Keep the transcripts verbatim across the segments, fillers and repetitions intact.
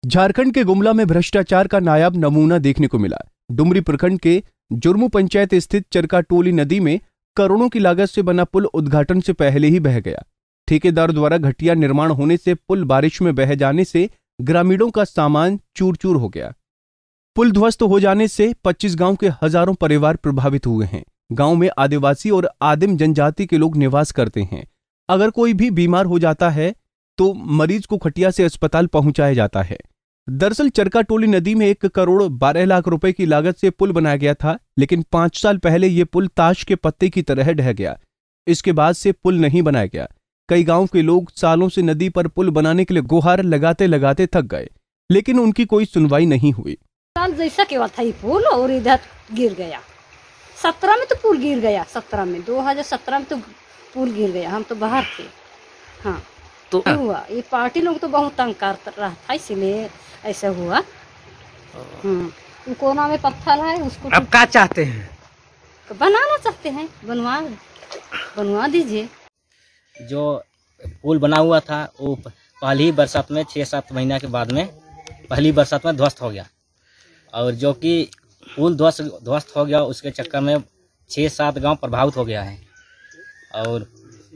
झारखंड के गुमला में भ्रष्टाचार का नायाब नमूना देखने को मिला। डुमरी प्रखंड के जुर्मू पंचायत स्थित चरकाटोली नदी में करोड़ों की लागत से बना पुल उद्घाटन से पहले ही बह गया। ठेकेदार द्वारा घटिया निर्माण होने से पुल बारिश में बह जाने से ग्रामीणों का सामान चूर चूर हो गया। पुल ध्वस्त हो जाने से पच्चीस गांव के हजारों परिवार प्रभावित हुए हैं। गांव में आदिवासी और आदिम जनजाति के लोग निवास करते हैं। अगर कोई भी बीमार हो जाता है तो मरीज को खटिया से अस्पताल पहुंचाया जाता है। दरअसल चरकाटोली नदी में एक करोड़ बारह लाख रुपए की लागत से पुल बनाया गया था, लेकिन पांच साल पहले ये पुल ताश के पत्ते की तरह ढह गया। इसके बाद से पुल नहीं बनाया गया। कई गांव के लोग सालों से नदी पर पुल बनाने के लिए गुहार लगाते लगाते थक गए, लेकिन उनकी कोई सुनवाई नहीं हुई। साल जैसा केवल था पुल और इधर गिर गया। सत्रह में तो पुल गिर गया। सत्रह में दो हजार सत्रह में तो पुल गिर गया। हम तो बाहर थे। हाँ तो हुआ ये पार्टी लोग तो बहुत तंग कर रहा था, इसलिए ऐसा हुआ। हम्म कोना में पत्थर है उसको अब क्या चाहते हैं? बनाना चाहते हैं, बनवा बनवा दीजिए। जो पुल बना हुआ था वो पहली बरसात में छः सात महीना के बाद में पहली बरसात में ध्वस्त हो गया, और जो कि पुल ध्वस्त ध्वस्त हो गया उसके चक्कर में छः सात गांव प्रभावित हो गया है। और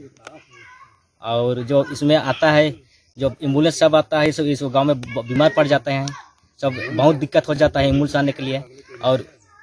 और जो इसमें आता है, जो एम्बुलेंस सब आता है, सब इस गांव में बीमार पड़ जाते हैं, सब बहुत दिक्कत हो जाता है एम्बुलेंस आने के लिए। और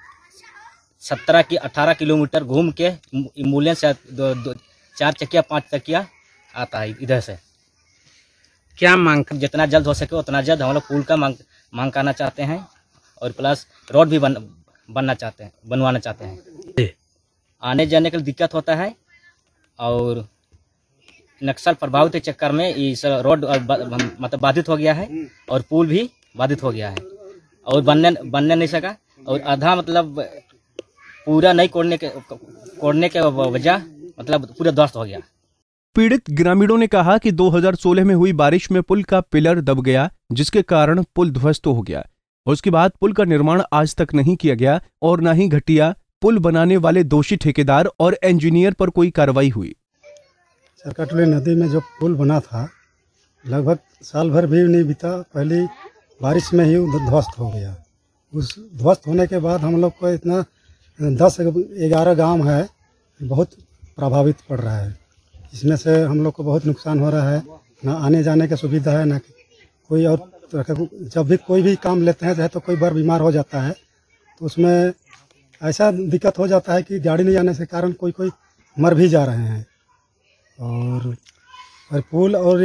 सत्रह की अठारह किलोमीटर घूम के एम्बुलेंस दो, दो चार चक्किया पांच चक्किया आता है इधर से। क्या मांग? जितना जल्द हो सके उतना जल्द हम लोग पुल का मांग मांग करना चाहते हैं, और प्लस रोड भी बन बनना चाहते हैं, बनवाना चाहते हैं। आने जाने के लिए दिक्कत होता है, और नक्सल प्रभावित के चक्कर में इस रोड मतलब बाधित हो गया है, और पुल भी बाधित हो गया है, और बनने बनने नहीं सका, और आधा मतलब पूरा नहीं कोड़ने के कोड़ने के वजह मतलब पूरा ध्वस्त हो गया। पीड़ित ग्रामीणों ने कहा कि दो हज़ार सोलह में हुई बारिश में पुल का पिलर दब गया, जिसके कारण पुल ध्वस्त हो गया। उसके बाद पुल का निर्माण आज तक नहीं किया गया, और न ही घटिया पुल बनाने वाले दोषी ठेकेदार और इंजीनियर पर कोई कार्रवाई हुई। चरकाटोली नदी में जो पुल बना था लगभग साल भर भी नहीं बीता, पहली बारिश में ही ध्वस्त हो गया। उस ध्वस्त होने के बाद हम लोग को इतना दस ग्यारह गांव है बहुत प्रभावित पड़ रहा है। इसमें से हम लोग को बहुत नुकसान हो रहा है, ना आने जाने की सुविधा है, ना कोई और तरह का। जब भी कोई भी काम लेते हैं चाहे तो कोई बार बीमार हो जाता है तो उसमें ऐसा दिक्कत हो जाता है कि गाड़ी नहीं आने के कारण कोई कोई मर भी जा रहे हैं। और, और पुल और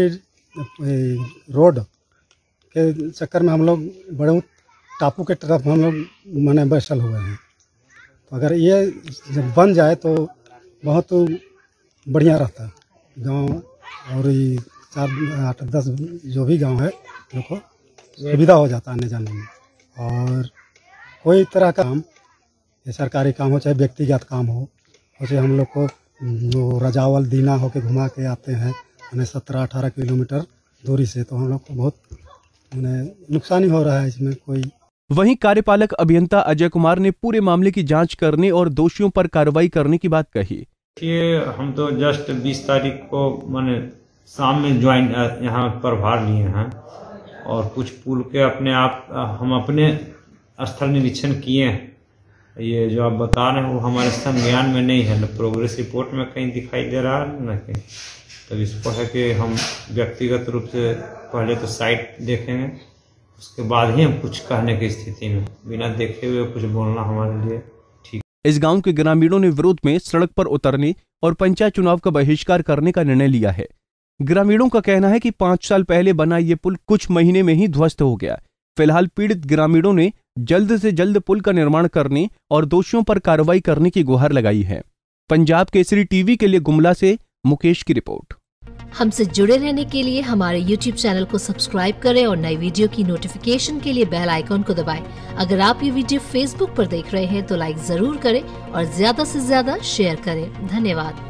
रोड के चक्कर में हम लोग बड़े टापू के तरफ हम लोग माने बैसल हुए हैं। तो अगर ये जब बन जाए तो बहुत बढ़िया रहता गांव, और ये चार आठ दस जो भी गांव है लोग को सुविधा हो जाता आने जाने में। और कोई तरह का काम, ये सरकारी काम हो चाहे व्यक्तिगत काम हो, जैसे हम लोग को वो रजावल दीना होके घुमा के आते हैं मैंने सत्रह अठारह किलोमीटर दूरी से, तो हम लोग को बहुत मैंने नुकसान ही हो रहा है इसमें। कोई वहीं कार्यपालक अभियंता अजय कुमार ने पूरे मामले की जांच करने और दोषियों पर कार्रवाई करने की बात कही। ये हम तो जस्ट बीस तारीख को मैंने शाम में ज्वाइन यहाँ प्रभार लिए हैं, और कुछ पुल के अपने आप हम अपने स्थल निरीक्षण किए हैं। ये जो आप बता रहे हैं वो हमारे संज्ञान में नहीं है, न प्रोग्रेस रिपोर्ट में कहीं दिखाई दे रहा है न कहीं। तो इसको है कि हम व्यक्तिगत रूप से पहले तो साइट देखेंगे, उसके बाद ही हम कुछ कहने की स्थिति में, बिना देखे हुए कुछ बोलना हमारे लिए ठीक। इस गांव के ग्रामीणों ने विरोध में सड़क पर उतरने और पंचायत चुनाव का बहिष्कार करने का निर्णय लिया है। ग्रामीणों का कहना है कि पांच साल पहले बना ये पुल कुछ महीने में ही ध्वस्त हो गया। फिलहाल पीड़ित ग्रामीणों ने जल्द से जल्द पुल का निर्माण करने और दोषियों पर कार्रवाई करने की गुहार लगाई है। पंजाब केसरी टीवी के लिए गुमला से मुकेश की रिपोर्ट। हमसे जुड़े रहने के लिए हमारे यूट्यूब चैनल को सब्सक्राइब करें और नई वीडियो की नोटिफिकेशन के लिए बेल आइकॉन को दबाएं। अगर आप ये वीडियो फेसबुक पर देख रहे हैं तो लाइक जरूर करें और ज्यादा से ज्यादा शेयर करें। धन्यवाद।